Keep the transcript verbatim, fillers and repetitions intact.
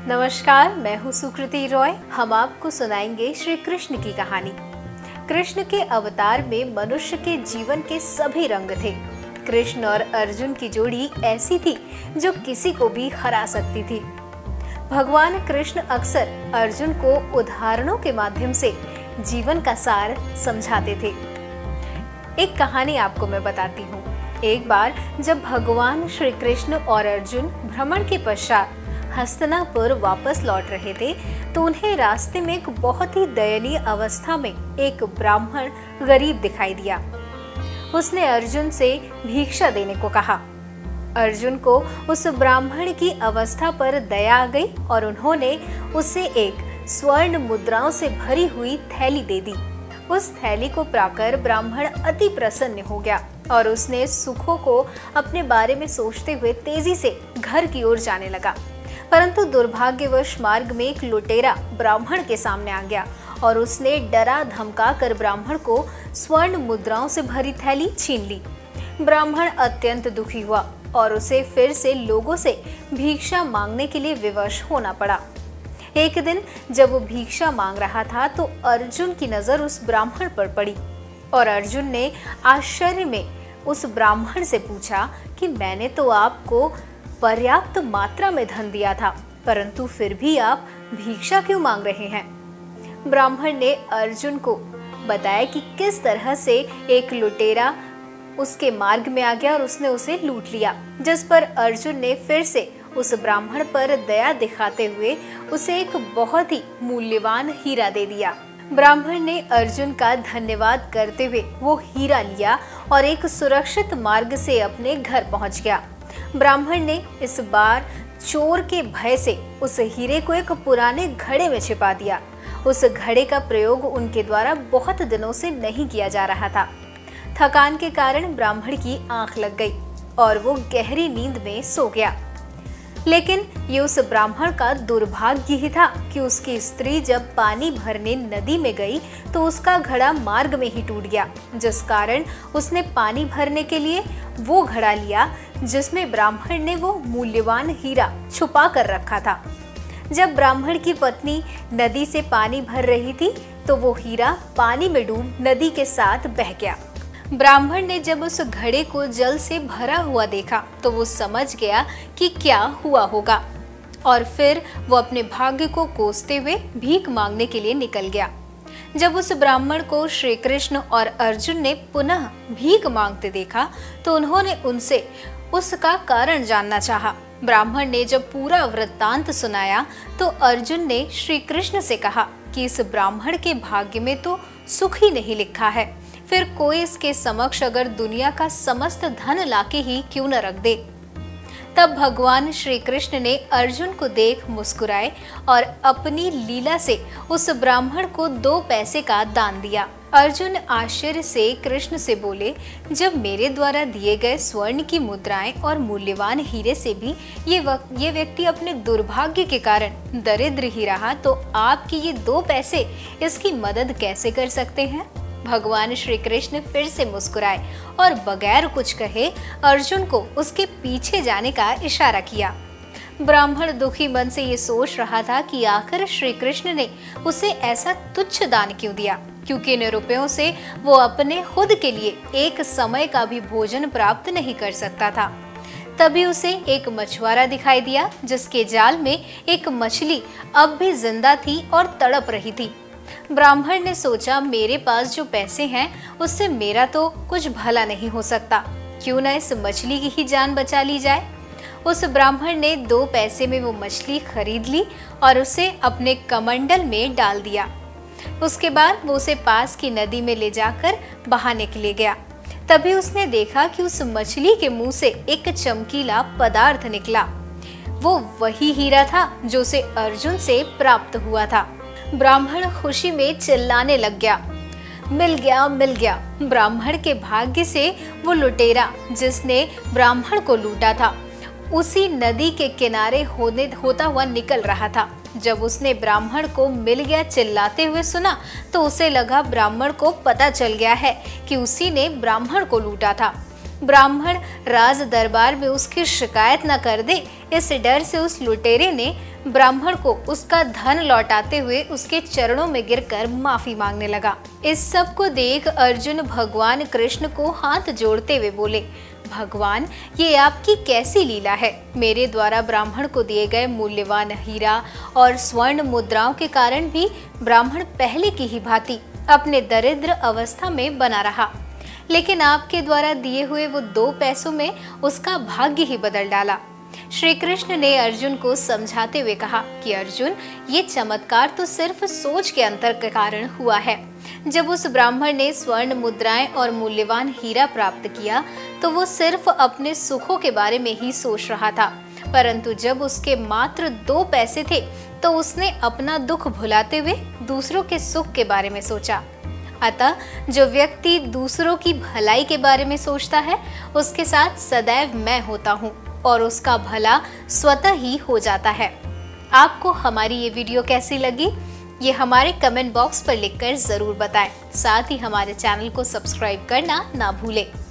नमस्कार, मैं हूँ सुकृति रॉय। हम आपको सुनाएंगे श्री कृष्ण की कहानी। कृष्ण के अवतार में मनुष्य के जीवन के सभी रंग थे। कृष्ण और अर्जुन की जोड़ी ऐसी थी जो किसी को भी हरा सकती थी। भगवान कृष्ण अक्सर अर्जुन को उदाहरणों के माध्यम से जीवन का सार समझाते थे। एक कहानी आपको मैं बताती हूँ। एक बार जब भगवान श्री कृष्ण और अर्जुन भ्रमण के पश्चात हस्तिनापुर वापस लौट रहे थे तो उन्हें रास्ते में एक बहुत ही दयनीय अवस्था में एक ब्राह्मण गरीब दिखाई दिया। उसने अर्जुन से भिक्षा देने को कहा। अर्जुन को उस ब्राह्मण की अवस्था पर दया आ गई और उन्होंने उसे एक स्वर्ण मुद्राओं से भरी हुई थैली दे दी। उस थैली को पाकर ब्राह्मण अति प्रसन्न हो गया और उसने सुखों को अपने बारे में सोचते हुए तेजी से घर की ओर जाने लगा। परंतु दुर्भाग्यवश मार्ग में एक लुटेरा ब्राह्मण के सामने आ गया और उसने डरा धमका कर ब्राह्मण को स्वर्ण मुद्राओं से भरी थैली छीन ली। ब्राह्मण अत्यंत दुखी हुआ और उसे फिर से लोगों से भिक्षा मांगने के लिए विवश होना पड़ा। एक दिन जब वो भिक्षा मांग रहा था तो अर्जुन की नजर उस ब्राह्मण पर पड़ी और अर्जुन ने आश्चर्य में उस ब्राह्मण से पूछा कि मैंने तो आपको पर्याप्त मात्रा में धन दिया था, परंतु फिर भी आप भिक्षा क्यों मांग रहे हैं? ब्राह्मण ने अर्जुन को बताया कि किस तरह से एक लुटेरा उसके मार्ग में आ गया और उसने उसे लूट लिया, जिस पर अर्जुन ने फिर से उस ब्राह्मण पर दया दिखाते हुए उसे एक बहुत ही मूल्यवान हीरा दे दिया। ब्राह्मण ने अर्जुन का धन्यवाद करते हुए वो हीरा लिया और एक सुरक्षित मार्ग से अपने घर पहुंच गया। ब्राह्मण ने इस बार चोर के भय से उस हीरे को एक पुराने घड़े में छिपा दिया। उस घड़े का प्रयोग उनके द्वारा बहुत दिनों से नहीं किया जा रहा था। थकान के कारण ब्राह्मण की आंख लग गई और वो गहरी नींद में सो गया। लेकिन ये उस ब्राह्मण का दुर्भाग्य ही था कि उसकी स्त्री जब पानी भरने नदी में गई तो उसका घड़ा मार्ग में ही टूट गया, जिस कारण उसने पानी भरने के लिए वो घड़ा लिया जिसमें ब्राह्मण ने वो मूल्यवान हीरा छुपा कर रखा था। जब ब्राह्मण की पत्नी नदी से पानी भर रही थी तो वो हीरा पानी में डूब नदी के साथ बह गया। ब्राह्मण ने जब उस घड़े को जल से भरा हुआ देखा तो वो समझ गया कि क्या हुआ होगा और फिर वो अपने भाग्य को कोसते हुए भीख मांगने के लिए निकल गया। जब उस ब्राह्मण को श्री कृष्ण और अर्जुन ने पुनः भीख मांगते देखा तो उन्होंने उनसे उसका कारण जानना चाहा। ब्राह्मण ने जब पूरा वृत्तांत सुनाया तो अर्जुन ने श्री कृष्ण से कहा कि इस ब्राह्मण के भाग्य में तो सुख ही नहीं लिखा है, फिर कोई इसके समक्ष अगर दुनिया का समस्त धन लाके ही क्यों न रख दे। तब भगवान श्री कृष्ण ने अर्जुन को देख मुस्कुराए और अपनी लीला से उस ब्राह्मण को दो पैसे का दान दिया। अर्जुन आश्चर्य से कृष्ण से बोले, जब मेरे द्वारा दिए गए स्वर्ण की मुद्राएं और मूल्यवान हीरे से भी ये वक्त ये व्यक्ति अपने दुर्भाग्य के कारण दरिद्र ही रहा तो आपकी ये दो पैसे इसकी मदद कैसे कर सकते हैं? भगवान श्री कृष्ण फिर से मुस्कुराए और बगैर कुछ कहे अर्जुन को उसके पीछे जाने का इशारा किया। ब्राह्मण दुखी मन से ये सोच रहा था कि आखिर श्री कृष्ण ने उसे ऐसा तुच्छ दान क्यों दिया, क्योंकि इन रुपयों से वो अपने खुद के लिए एक समय का भी भोजन प्राप्त नहीं कर सकता था। तभी उसे एक मछुआरा दिखाई दिया जिसके जाल में एक मछली अब भी जिंदा थी और तड़प रही थी। ब्राह्मण ने सोचा, मेरे पास जो पैसे हैं उससे मेरा तो कुछ भला नहीं हो सकता, क्यों न इस मछली की ही जान बचा ली जाए। उस ब्राह्मण ने दो पैसे में वो मछली खरीद ली और उसे अपने कमंडल में डाल दिया। उसके बाद वो उसे पास की नदी में ले जाकर बहाने के लिए गया। तभी उसने देखा कि उस मछली के मुंह से एक चमकीला पदार्थ निकला। वो वही हीरा था जो उसे अर्जुन से प्राप्त हुआ था। ब्राह्मण खुशी में चिल्लाने लग गया, मिल गया मिल गया। ब्राह्मण के भाग्य से वो लुटेरा जिसने ब्राह्मण को लूटा था उसी नदी के किनारे होने होता हुआ निकल रहा था। जब उसने ब्राह्मण को मिल गया चिल्लाते हुए सुना तो उसे लगा ब्राह्मण को पता चल गया है कि उसी ने ब्राह्मण को लूटा था। ब्राह्मण राज दरबार में उसकी शिकायत न कर दे, इस डर से उस लुटेरे ने ब्राह्मण को उसका धन लौटाते हुए उसके चरणों में गिरकर माफी मांगने लगा। इस सब को देख अर्जुन भगवान कृष्ण को हाथ जोड़ते हुए बोले, भगवान, ये आपकी कैसी लीला है। मेरे द्वारा ब्राह्मण को दिए गए मूल्यवान हीरा और स्वर्ण मुद्राओं के कारण भी ब्राह्मण पहले की ही भांति अपने दरिद्र अवस्था में बना रहा, लेकिन आपके द्वारा दिए हुए वो दो पैसों में उसका भाग्य ही बदल डाला। श्री कृष्ण ने अर्जुन को समझाते हुए कहा कि अर्जुन, ये चमत्कार तो सिर्फ सोच के अंतर के कारण हुआ है। जब उस ब्राह्मण ने स्वर्ण मुद्राएं और मूल्यवान हीरा प्राप्त किया तो वो सिर्फ अपने सुखों के बारे में ही सोच रहा था, परंतु जब उसके मात्र दो पैसे थे तो उसने अपना दुख भुलाते हुए दूसरों के सुख के बारे में सोचा। अतः जो व्यक्ति दूसरों की भलाई के बारे में सोचता है उसके साथ सदैव मैं होता हूँ और उसका भला स्वतः ही हो जाता है। आपको हमारी ये वीडियो कैसी लगी, ये हमारे कमेंट बॉक्स पर लिखकर जरूर बताएं। साथ ही हमारे चैनल को सब्सक्राइब करना ना भूलें।